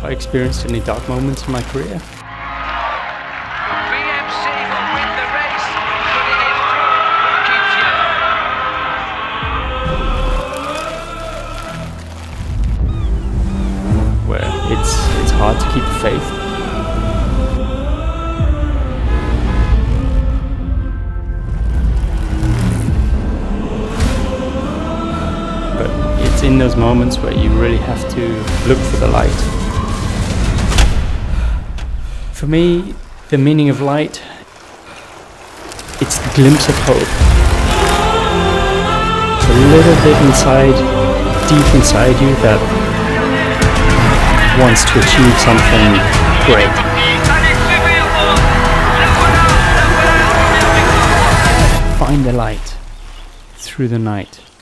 I experienced any dark moments in my career. Where it's hard to keep faith. But it's in those moments where you really have to look for the light. For me, the meaning of light, it's the glimpse of hope. It's a little bit inside, deep inside you that wants to achieve something great. Find the light through the night.